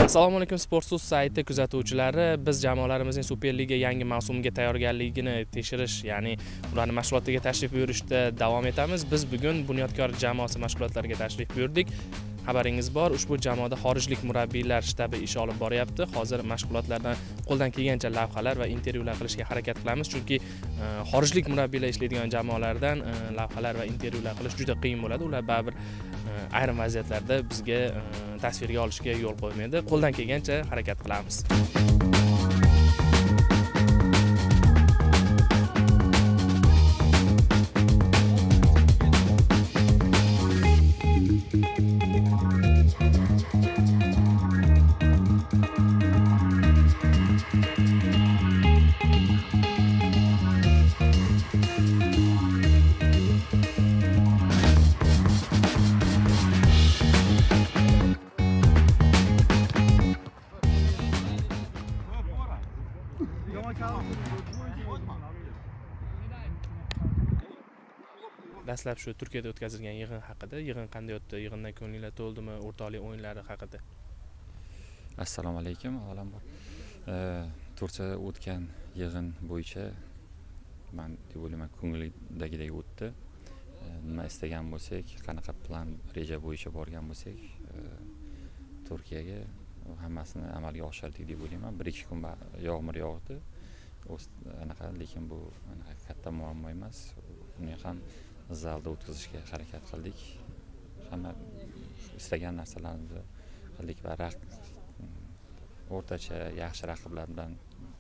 Assalomu alaykum, Sportso'z sayti kuzatuvchilari. Biz jamoalarimizning Superliga yangi mavsumiga tayyorgarligini tekshirish, ya'ni ularning mashg'ulotiga tashrif buyurishda davom etamiz. Biz bugun Bunyodkor jamoasi mashg'ulotlariga tashrif buyurdik. Xabaringiz bor, ushbu jamoada xorijlik murabbiylar shtabi ish olib boryapti. Hozir mashg'ulotlardan qo'ldan kelgancha lavhalar va intervyular qilishga harakat qilamiz, chunki xorijlik murabbiylar ishlaydigan jamoalardan lavhalar va intervyular qilish juda qiyin bo'ladi. Ular baribir ayrim vaziyatlarda bizga tasvirga olishga yo'l qo'ymaydi. Qo'ldan kelgancha harakat qilamiz. Dastlab shu Turkiyada o'tkazilgan yig'in haqida, yig'in qanday o'tdi, yig'indan ko'ngillar to'ldimi, o'rtoqlik o'yinlari haqida. Assalomu alaykum, avvalambor. Turkiyada o'tgan yig'in bo'yicha men deb o'ylayman ko'ngildagidek o'tdi. Nima istagan bo'lsak, qanaqa plan, reja bo'yicha borgan bo'lsak, Turkiyaga hammasini amalga oshirdik deb o'ylayman. 1-2 kun yog'mur yog'di. Lekin bu katta muammo emas. Uni ham zalda o'tkazishga harakat qildik. Hamma istagan narsalarni qildik va o'rtacha yaxshi raqiblar bilan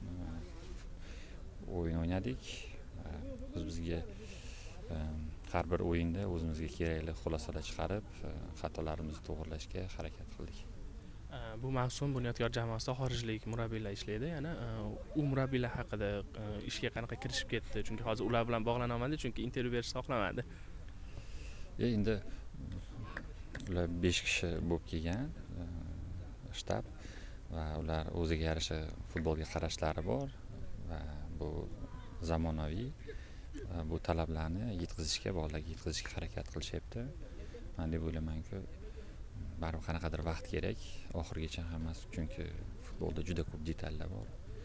o'yin o'ynadik. Bizga har bir o'yinda o'zimizga kerakli xulosalar chiqarib, xatolarimizni to'g'rilashga harakat qildik. Bu mavsum Bunyodkor jamoasida xorijlik murabbiylar ishlaydi. Yana u murabbiylar haqida ishga qanaqa kirishib ketdi? Chunki hozir ular bilan bog'lana olmadi, chunki intervyu berishni xohlamadi. Endi ular 5 kishi bo'lib kelgan shtab va ular o'ziga yarasha futbolga qarashlari bor va bu zamonaviy bu talablarni bolalarga yetkazishga harakat qilishyapti. Men deb o'ylaymanki, baribir qanaqadir vaqt kerak oxirigacha hammasi, chunki futbolda juda ko'p detallar bor.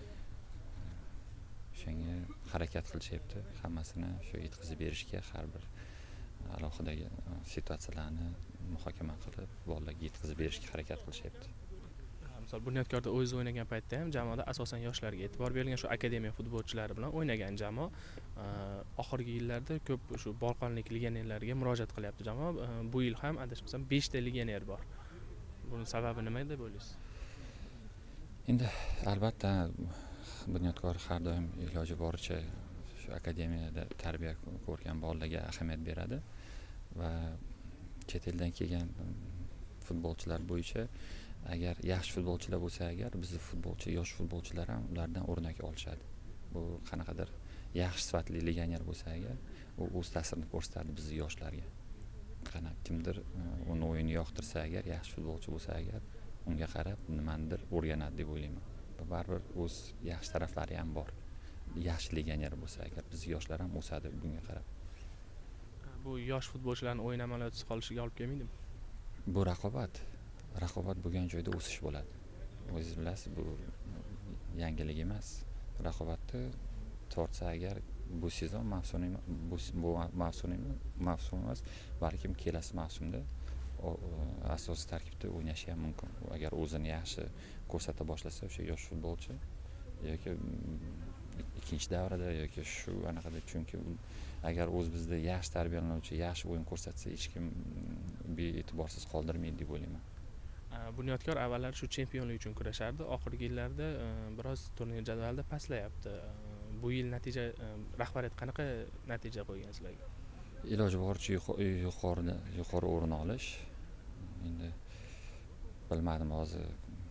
Shunga harakat qilishyapti, hammasini shu yetkazib berishga, har bir alohida situatsiyalarni muhokama qilib, bolalarga yetkazib berishga harakat qilishyapti. Misol Bunyodkorda o'z o'ynagan paytda ham jamoada asosan yoshlarga e'tibor berilgan, shu akademiya futbolchilari bilan o'ynagan jamoa oxirgi yillarda ko'p shu Bolqonlik legionerlarga murojaat qilyapti jamoa. Bu yil ham adashmasam 5 ta legioner bor. Buning sababi nima deb o'ylaysiz? Endi albatta Bunyodkor har doim iloji boricha shu akademiyada tarbiya ko'rgan bolalarga ahamiyat beradi va chet eldan kelgan futbolchilar bo'yicha agar yaxshi futbolchilar bo'lsa, agar bizning yosh futbolchilar ham ulardan o'rnak olishadi. Bu qanaqadir yaxshi sifatli legioner bo'lsa, agar u o'z ta'sirini ko'rsatadi bizning yoshlarga. Kimdir uni o'yini yoqtirsa, agar yaxshi futbolchi bo'lsa, agar unga qarab nimanidir o'rganadi deb o'ylayman. Baribir o'z yaxshi taraflari ham bor. Yaxshi legioner bo'lsa, agar bizning yoshlar ham o'sadi bunga qarab. Bu yosh futbolchilarning o'yin amaliyotsiz qolishiga olib kelmaydimi? Bu raqobat bo'lgan joyda o'sish bo'ladi. O'zingiz bilasiz, bu yangilik emas. Raqobatni tortsa agar bu sezon bu mavsum emas, balkim kelasi mavsumda asosiy tarkibda o'ynashi ham mumkin. Agar o'zini yaxshi ko'rsata boshlasa o'sha yosh futbolchi yoki ikkinchi davrada yoki shu anaqada, chunki agar o'z bizda yaxshi tarbiyalanuvchi, yaxshi o'yin ko'rsatsa, hech kim be'e'tiborsiz qoldirmaydi deb o'ylayman. Bunyodkor avvallar shu chempionlik uchun kurashardi. Oxirgi yillarda biroz turnir jadvalida pastlayapti. Bu yil natija, rahbariyat qanaqa natija qo'ygan sizlarga? Iloji boricha yuqori o'rin olish. Endi bilmadim, hozir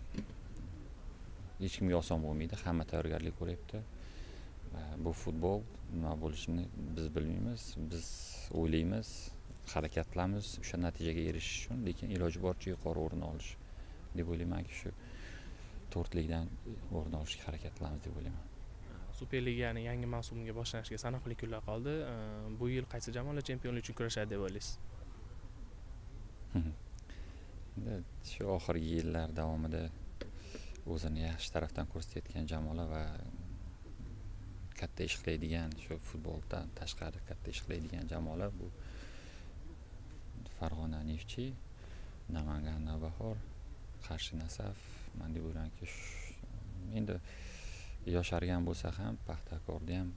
hech kimga oson bo'lmaydi. Hamma tayyorgarlik ko'ryapti. Bu futbol nima bo'lishini biz bilmaymiz. Biz o'ylaymiz, harakat qilamiz o'sha natijaga erishish uchun, lekin iloji boricha yuqori o'rin olish deb o'ylaymanki, shu 4 ligdan o'rin olishga harakat qilamiz deb o'ylayman. Superliganing yangi mavsumiga boshlanishiga sanoqli kunlar qoldi. Bu yil qaysi jamoalar chempionlik uchun kurashadi deb o'ylaysiz? Shu oxirgi yillar davomida o'zini yaxshi tarafdan ko'rsatayotgan jamoalar va katta ish qiladigan, shu futboldan tashqari katta ish qiladigan jamoalar bu Farg'ona Neftchi, Namangan Navbahor, Qarshi Nasaf. Men deb o'ylaymanki, endi yoshargan bo'lsa ham Paxtakorni ham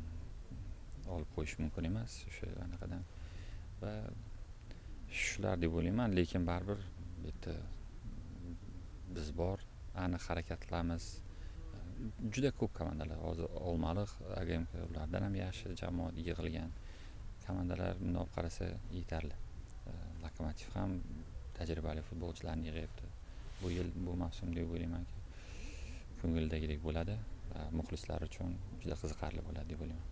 olib qo'yish mumkin emas o'sha anaqadan. Va shular deb o'ylayman, lekin baribir bu yerda biz bor, aniq harakat qilamiz. Juda ko'p komandalar, hozir Olmaliq, AGMK ulardan ham yaxshi jamoa yig'ilgan. Komandalar bunday olib qarasa yetarli. Lokomotiv ham tajribali futbolchilarni yig'yapti. Bu yil, bu mavsum deb o'ylaymanki, ko'ngildagidek bo'ladi va muxlislar uchun juda qiziqarli bo'ladi deb o'ylayman.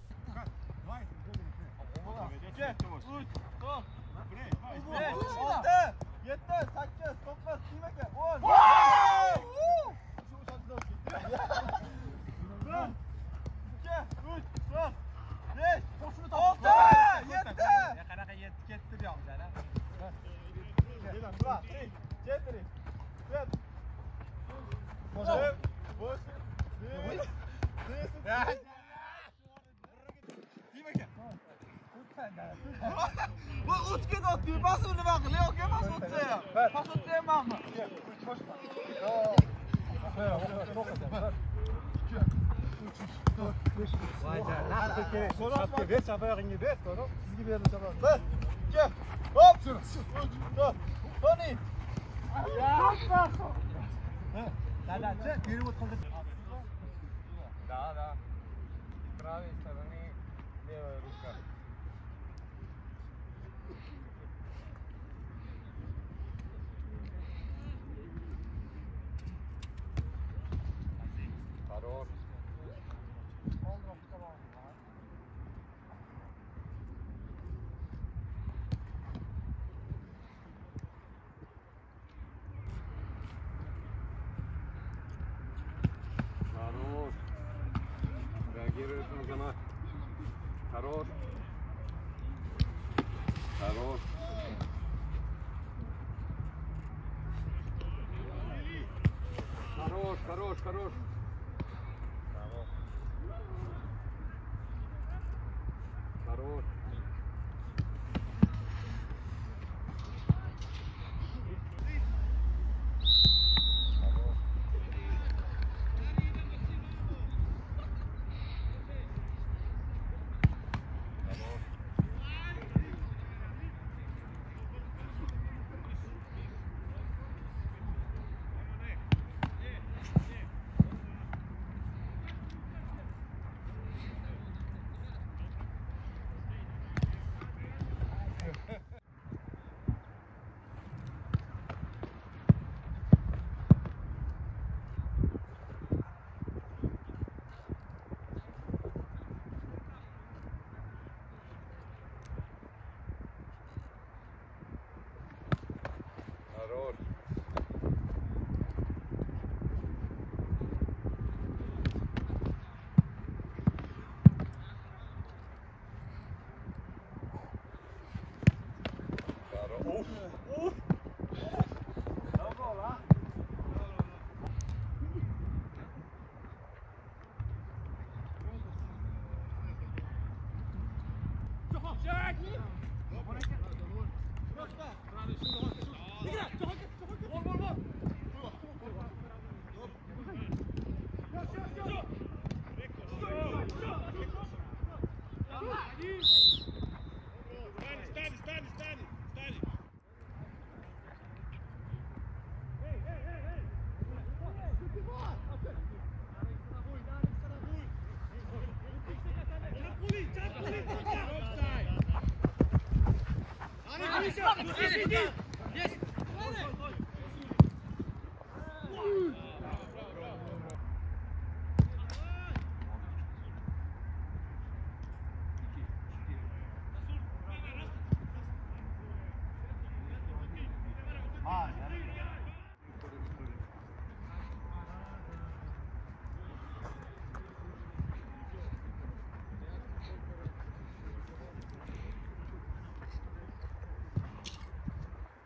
1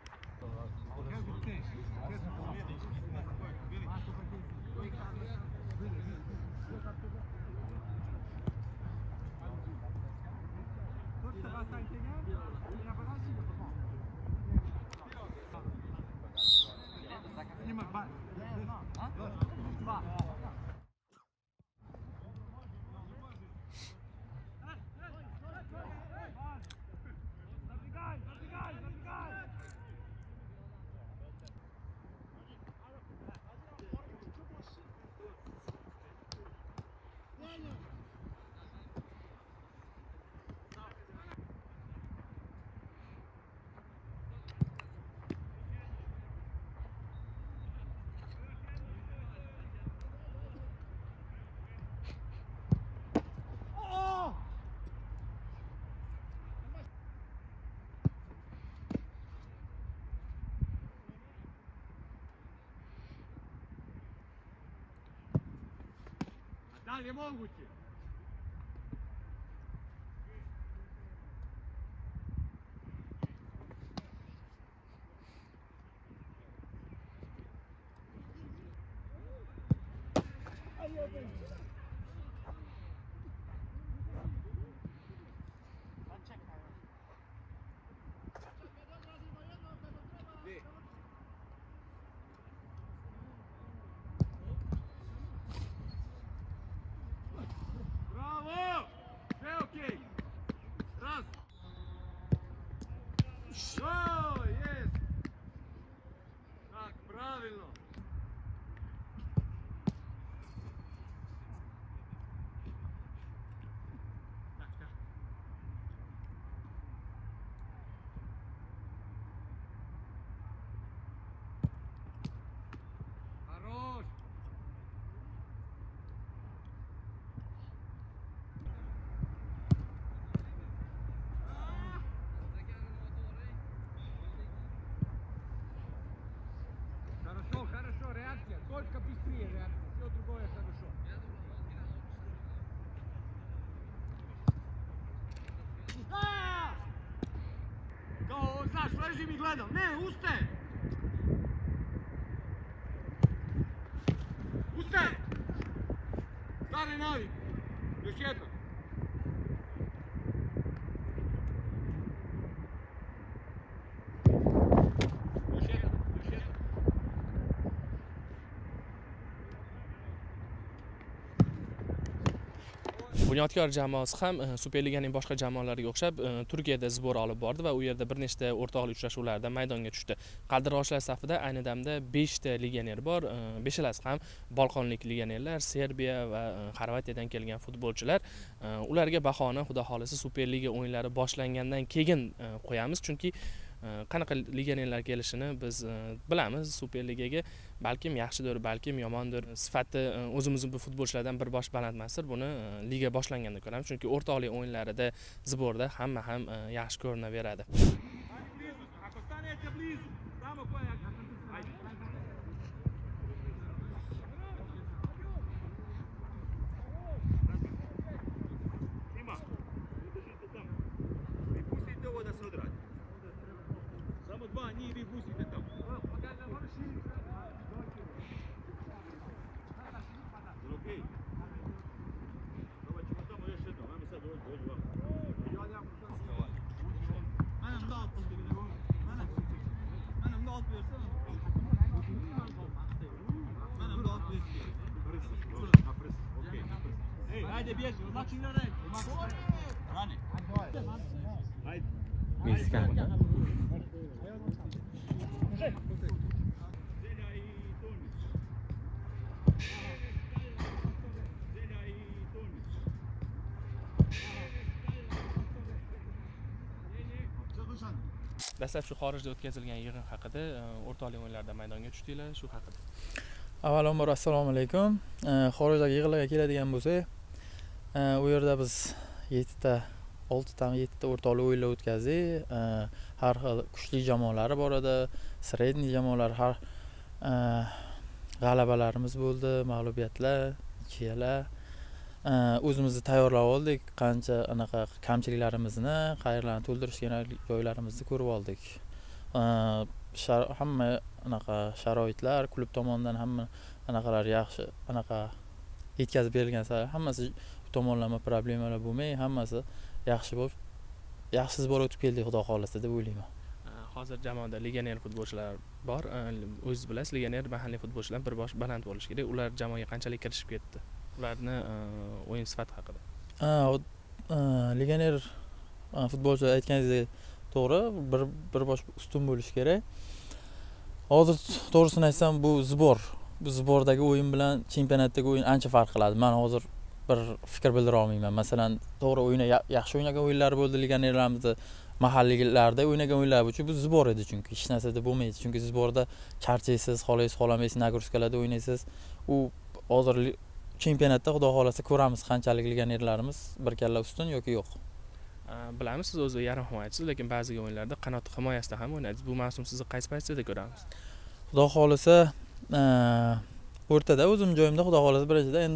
Dalje moguće. Bravo! Sve okej. Raz. O, jest. Tak, pravilno. Tak, tak. Хорош. Хорошо, хорошо, реакция. Только быстрее реакция. Все другое хорошо. А! Kao, znaš, ležim i gledam. Ne, ustaje! Ustaje! Stare navike. Još jedno. Još jedno, još jedno. Bunyodkor jamoasi ham Superliganing boshqa jamoalariga o'xshab Turkiyada zbor olib bordi va u yerda bir nechta o'rtoqlik uchrashuvlarida maydonga tushdi. Qadrdonlar safida ayni damda 5 ta legioner bor. Beshalasi ham Bolqonlik legionerlar, Serbiya va Xorvatiyadan kelgan futbolchilar. Ularga bahoni xudo xolisi Superliga o'yinlari boshlangandan keyin qo'yamiz, chunki qanaqa legionerlar kelishini biz bilamiz. Superligaga balkim yaxshidir, balkim yomondir. Sifati o'zimizning bu futbolchilardan bir bosh balandmasdir. Buni liga boshlanganda ko'ramiz, chunki o'rtoqlik o'yinlarida zborda hamma ham yaxshi ko'rinaveradi. Ako stanete blizu, znamo ko je. Ajde. Ima, držite tamo. Vi pustite ovo da se odradi. Samo dva njih vi pustite tamo. Jel okej? Dobar ćemo tamo još jedno. Ajme sad dođi vam. Anam da atıldı bir de bu. Anam da at versene. Anam da at versene. Okej. Ej, ajde bježi, odlači na red. Rani. Ajde. Viskan. Zelja i Tonić. Zelja i Tonić. Dastlab shu xorijda o'tkazilgan yig'in haqida, o'rtoqlik o'yinlarida maydonga tushdinglar, shu haqida. Avvalambor assalomu alaykum. Xorijdagi yig'inlarga keladigan bo'lsak, u yerda biz 6 ta o'rtoqlik o'yinlar o'tkazdik. Har xil kuchli jamoalari bor edi, sredniy jamoalar, har g'alabalarimiz bo'ldi, mag'lubiyatlar, chiyalar. O'zimizni tayyorlab oldik, qancha anaqa kamchiliklarimizni, qayerlarni to'ldirish kerak joylarimizni ko'rib oldik. Hamma anaqa sharoitlar klub tomonidan hamma anaqalar yaxshi, anaqa yetkazib berilgan sari hammasi tomonlama problemalar bo'lmay, hammasi yaxshi bo'lib, yaxshi zbor o'tib keldik, xudo xolasa deb o'ylayman. Hozir jamoada legioner futbolchilar bor. O'zingiz bilasiz, legioner mahalliy futbolchilar bir bosh baland bo'lishi kerak. Ular jamoaga qanchalik kirishib ketdi? Ularni o'yin sifati haqida. Legioner futbolchilar aytganingizdek to'g'ri, bir bosh ustun bo'lishi kerak. Hozir to'g'risini aytsam, bu zbordagi o'yin bilan chempionatdagi o'yin ancha farq qiladi. Men hozir bir fikr bildira olmayman. Masalan, to'g'ri yaxshi o'ynagan o'yinlar bo'ldi legionerlarimizda, mahalliylarda o'ynagan o'yinlar uchun bu zbor edi, chunki hech narsada bo'lmaydi. Chunki zborda charchaysiz, xohlamaysiz, nagruzkalarda o'ynaysiz. U hozir chempionatda xudo xolasa ko'ramiz qanchalik legionerlarimiz bir kalla ustun yoki yo'q. Bilamiz, siz o'zi yarim himoyachisiz, lekin ba'zi o'yinlarda qanot himoyasida ham o'ynaysiz. Bu mavsum sizni qaysi paytda ko'ramiz? Xudo xolasa o'rtada o'zim joyimda, xudo xolasa birinchida endi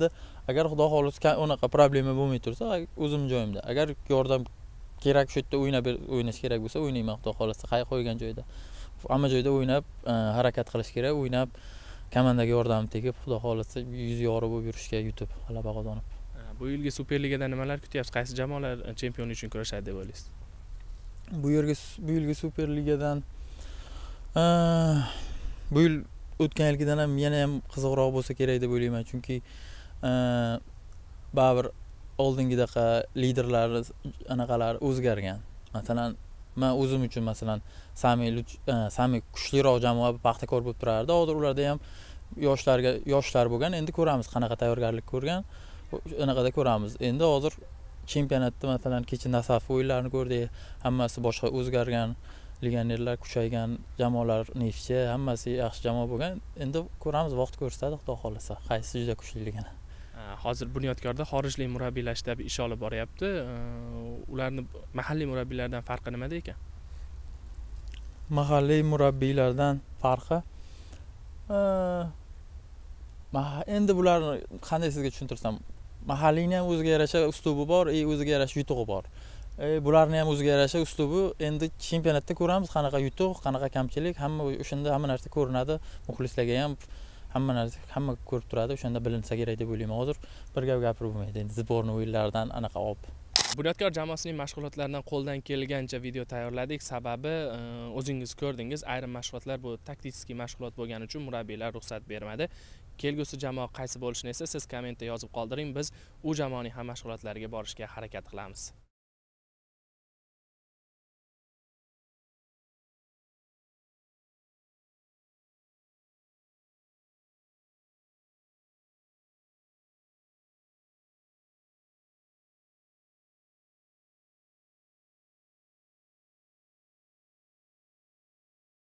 agar xudo xohlasa unaqa problema bo'lmay tursa o'zim joyimda, agar yordam kerak shu yerda o'ynash kerak bo'lsa o'ynayman xudo xohlasa qo'ygan joyda. Hamma joyda o'ynab harakat qilish kerak, o'ynab komandaga yordam tegib xudo xohlasa yuz yorib bo'lib yurishga, yutib g'alaba qozonib. Bu yilgi Superligada nimalar kutyapsiz? Qaysi jamoalar chempionlik uchun kurashadi deb o'ylaysiz? Bu yilgi Superligadan bu yil o'tgan yilgidan ham yana ham qiziqroq bo'lsa kerak deb o'ylayman, chunki baribir oldingidaqa liderlar anaqalari o'zgargan. Masalan, men o'zim uchun masalan Sami kuchliroq jamoa Paxtakor bo'lib turardi. Hozir ularda ham yoshlar bo'lgan. Endi ko'ramiz qanaqa tayyorgarlik ko'rgan. Anaqada ko'ramiz. Endi hozir chempionatda masalan kecha Nasaf o'yinlarini ko'rdik. Hammasi boshqa o'zgargan, legionerlar kuchaygan, jamoalar Neftchi, hammasi yaxshi jamoa bo'lgan. Endi ko'ramiz, vaqt ko'rsatadi xudo xolasa, qaysi juda kuchliligini. Hozir Bunyodkorda xorijlik murabbiylar shtabi ish olib boryapti. Ularni mahalliy murabbiylardan farqi nimada ekan? Mahalliy murabbiylardan farqi endi bularni qanday sizga tushuntirsam, mahalliyning ham o'ziga yarasha uslubi bor, o'ziga yarasha yutug'i bor. Bularni ham o'ziga yarasha uslubi, endi chempionatda ko'ramiz qanaqa yutuq, qanaqa kamchilik, o'shanda hamma narsa ko'rinadi. Muxlislarga ham hamma ko'rib turadi, o'shanda bilinsa kerak deb o'ylayman. Hozir bir gap gapirib bo'lmaydi. Endi zborni o'yinlaridan anaqa olib. Bunyodkor jamoasining mashg'ulotlaridan qo'ldan kelgancha video tayyorladik. Sababi o'zingiz ko'rdingiz, ayrim mashg'ulotlar bu taktik mashg'ulot bo'lgani uchun murabbiylar ruxsat bermadi. Kelgusi jamoa qaysi bo'lishini esa siz kommentda yozib qoldiring. Biz u jamoaning ham mashg'ulotlariga borishga harakat qilamiz.